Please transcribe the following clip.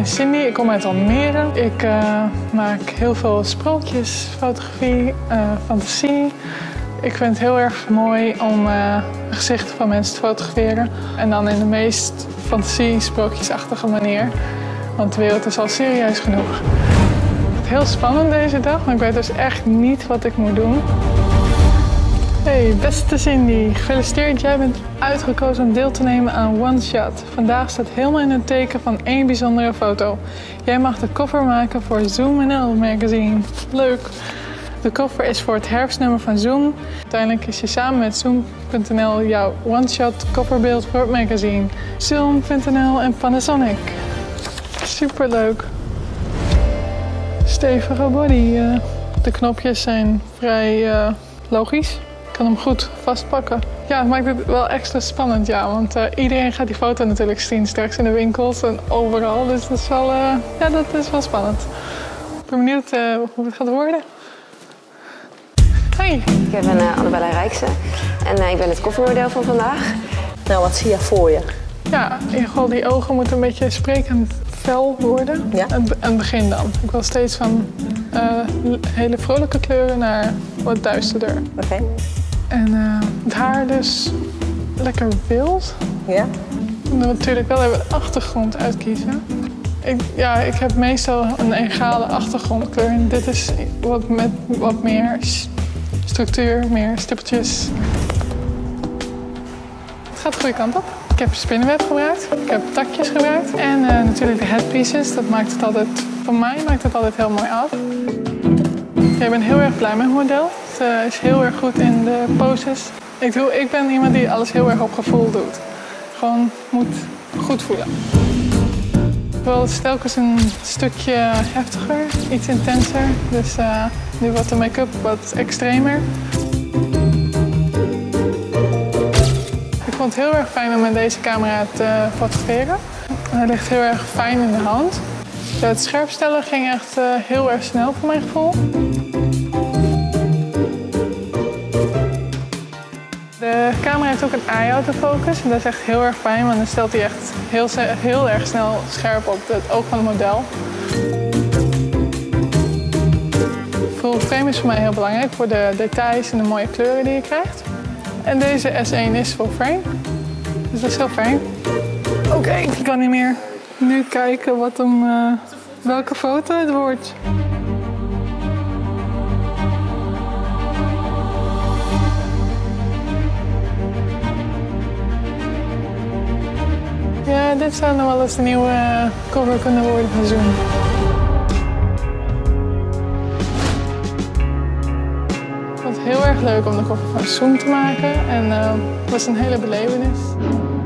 Cindy, ik kom uit Almere. Ik maak heel veel sprookjes, fotografie, fantasie. Ik vind het heel erg mooi om gezichten van mensen te fotograferen. En dan in de meest fantasie-sprookjesachtige manier. Want de wereld is al serieus genoeg. Het is heel spannend deze dag, maar ik weet dus echt niet wat ik moet doen. Hey, beste Cindy, gefeliciteerd. Jij bent uitgekozen om deel te nemen aan One Shot. Vandaag staat helemaal in het teken van één bijzondere foto. Jij mag de cover maken voor Zoom NL magazine. Leuk! De cover is voor het herfstnummer van Zoom. Uiteindelijk kies je samen met Zoom.nl jouw One Shot coverbeeld voor het magazine. Zoom.nl en Panasonic. Superleuk! Stevige body. De knopjes zijn vrij logisch. Ik kan hem goed vastpakken. Ja, het maakt het wel extra spannend, ja. Want iedereen gaat die foto natuurlijk zien straks in de winkels en overal. Dus dat is wel, ja, dat is wel spannend. Ik ben benieuwd hoe het gaat worden. Hey! Ik ben Annabella Rijksen en ik ben het koffermodel van vandaag. Nou, wat zie je voor je? Ja, in ieder geval die ogen moeten een beetje sprekend fel worden. Ja? Aan het begin dan. Ik wil steeds van hele vrolijke kleuren naar wat duisterder. Oké. En het haar dus lekker wild. Ja? En dan natuurlijk wel even de achtergrond uitkiezen. Ik heb meestal een egale achtergrondkleur. En dit is met wat meer structuur, meer stippeltjes. Het gaat de goede kant op. Ik heb spinnenweb gebruikt, ik heb takjes gebruikt en natuurlijk de headpieces. Dat maakt het altijd, voor mij maakt het altijd heel mooi af. Ik ben heel erg blij met het model. Het is heel erg goed in de poses. Ik ben iemand die alles heel erg op gevoel doet. Gewoon moet goed voelen. Ik wil het telkens een stukje heftiger, iets intenser. Dus nu wordt de make-up wat extremer. Ik vond het heel erg fijn om met deze camera te fotograferen. Hij ligt heel erg fijn in de hand. Het scherpstellen ging echt heel erg snel voor mijn gevoel. De camera heeft ook een eye-autofocus en dat is echt heel erg fijn, want dan stelt hij echt heel erg snel scherp op het oog van het model. Full frame is voor mij heel belangrijk voor de details en de mooie kleuren die je krijgt. En deze S1 is full frame, dus dat is heel fijn. Oké, ik kan niet meer nu kijken welke foto het wordt. Ja, dit zou nog wel eens de nieuwe cover kunnen worden van Zoom. Ik vond het heel erg leuk om de cover van Zoom te maken en het was een hele belevenis.